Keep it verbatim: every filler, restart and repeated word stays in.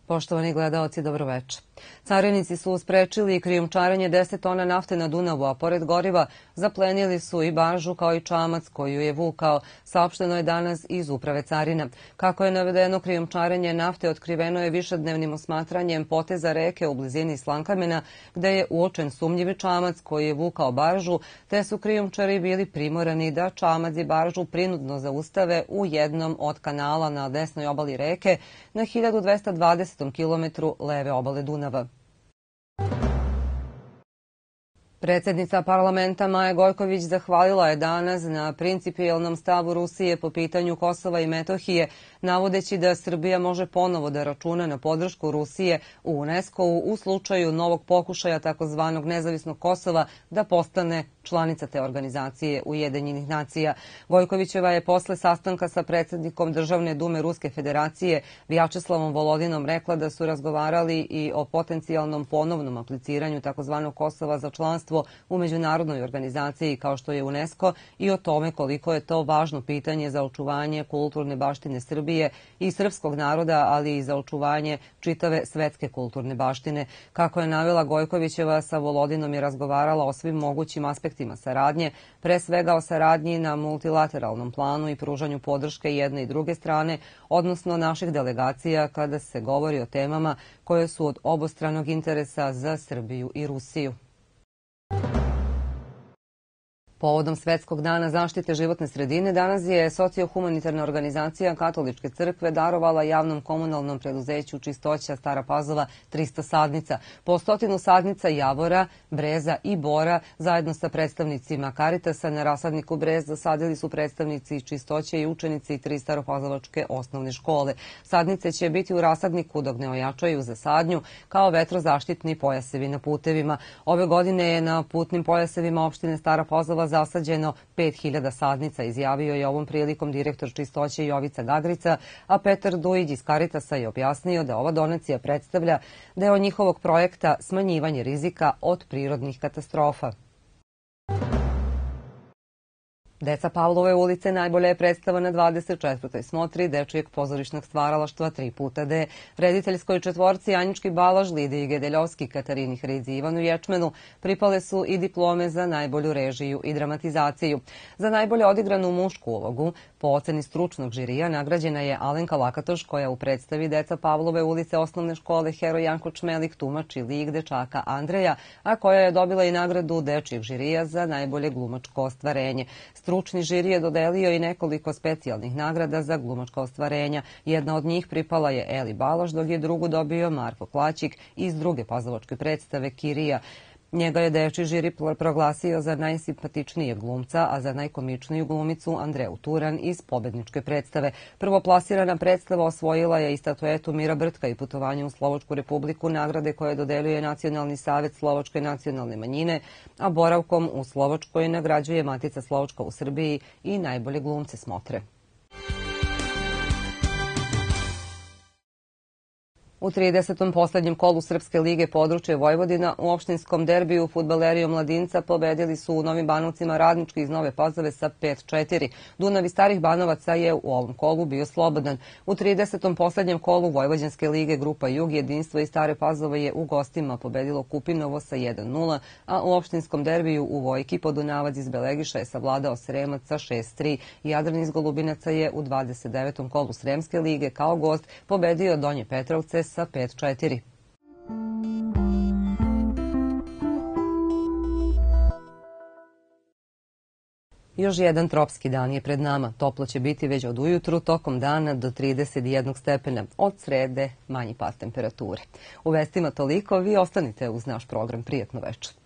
Poštovani gledaoci, dobroveče. Carinici su sprečili krijumčarenje deset tona nafte na Dunavu, a pored goriva zaplenili su i baržu kao i čamac koju je vukao, saopšteno je danas iz Uprave carina. Kako je navedeno, krijumčarenje nafte otkriveno je višednevnim osmatranjem poteza reke u blizini Slankamena, gde je uočen sumnjivi čamac koji je vukao baržu, te su krijumčari bili primorani da čamac i baržu prinudno zaustave u jednom od kanala na desnoj obali reke na hiljadu dvesta dvadesetom kilometru leve obale Dunava. Predsednica parlamenta Maja Gojković zahvalila je danas na principijelnom stavu Rusije po pitanju Kosova i Metohije, navodeći da Srbija može ponovo da računa na podršku Rusije u UNESCO-u u slučaju novog pokušaja takozvanog nezavisnog Kosova da postane članica te organizacije Ujedinjenih nacija. Gojkovićeva je posle sastanka sa predsednikom Državne dume Ruske federacije Vjačeslavom Volodinom rekla da su razgovarali i o potencijalnom ponovnom apliciranju takozvanog Kosova za članstvo u međunarodnoj organizaciji kao što je UNESCO i o tome koliko je to važno pitanje za očuvanje kulturne baštine Srbije i srpskog naroda, ali i za očuvanje čitave svetske kulturne baštine. Kako je navela Gojkovićeva, sa Volodinom je razgovarala o svim mogućim aspektima saradnje, pre svega o saradnji na multilateralnom planu i pružanju podrške jedne i druge strane, odnosno naših delegacija kada se govori o temama koje su od obostranog interesa za Srbiju i Rusiju. Povodom Svetskog dana zaštite životne sredine, danas je sociohumanitarna organizacija Katoličke crkve darovala javnom komunalnom preduzeću Čistoća Stara Pazova trista sadnica. Po stotinu sadnica javora, breza i bora zajedno sa predstavnicima Karitasa na rasadniku brez zasadili su predstavnici Čistoće i učenici tri staropazovačke osnovne škole. Sadnice će biti u rasadniku dok ne ojačaju za sadnju kao vetrozaštitni pojasevi na putevima. Ove godine je na putnim pojasevima opštine Stara Pazova zasađeno pet hiljada sadnica, izjavio je ovom prilikom direktor Čistoće Jovica Gagrica, a Petar Dujić iz Karitasa je objasnio da ova donacija predstavlja deo njihovog projekta smanjivanje rizika od prirodnih katastrofa. Deca Pavlove ulice najbolja je predstava na dvadeset četvrtoj smotri Dečijeg pozorišnog stvaralaštva Tri puta D. Rediteljskoj četvorci Anjički Balaž, Lidiji Gedeljovski, Katarini Hridzi i Ivanu Ječmenu pripale su i diplome za najbolju režiju i dramatizaciju. Za najbolje odigranu mušku ulogu, po oceni stručnog žirija, nagrađena je Alenka Lakatoš, koja u predstavi Deca Pavlove ulice osnovne škole Heroj Janko Čmelik tumači lik dečaka Andreja, a koja je dobila i nagradu Dečijeg žirija za najbolje glumačko ostvarenje. Stručni žiri je dodelio i nekoliko specijalnih nagrada za glumačka ostvarenja. Jedna od njih pripala je Eli Balaš, dok je drugu dobio Marko Klaćik iz druge pazovačke predstave Kirija. Njega je dečiji žiri proglasio za najsimpatičnijeg glumca, a za najkomičniju glumicu Andreju Turan iz pobedničke predstave. Prvoplasirana predstava osvojila je i statuetu Mira Brtka i putovanje u Slovačku Republiku, nagrade koje dodeljuje Nacionalni savet Slovačke nacionalne manjine, a boravkom u Slovačkoj nagrađuje Matica Slovačka u Srbiji i najbolje glumce smotre. U tridesetom poslednjem kolu Srpske lige područje Vojvodina u opštinskom derbiju fudbaleri Omladinca pobedili su u Novim Banovcima Radnički iz Nove Pazove sa pet četiri. Dunav iz Starih Banovaca je u ovom kolu bio slobodan. U tridesetom poslednjem kolu Vojvođanske lige Grupa Jug Jedinstvo iz Stare Pazove je u gostima pobedilo Kupinovo sa jedan nula, a u opštinskom derbiju u Vojki Podunavac iz Belegiša je savladao Sremac sa šest tri. Jadran iz Golubinaca je u dvadeset devetom kolu Sremske lige kao gost pobedio Donje Petrovce sa pet četiri. Još jedan tropski dan je pred nama. Toplo će biti već od ujutru, tokom dana do trideset jednog stepena. Od srede manji pad temperature. U vestima toliko, vi ostanite uz naš program. Prijatno večer.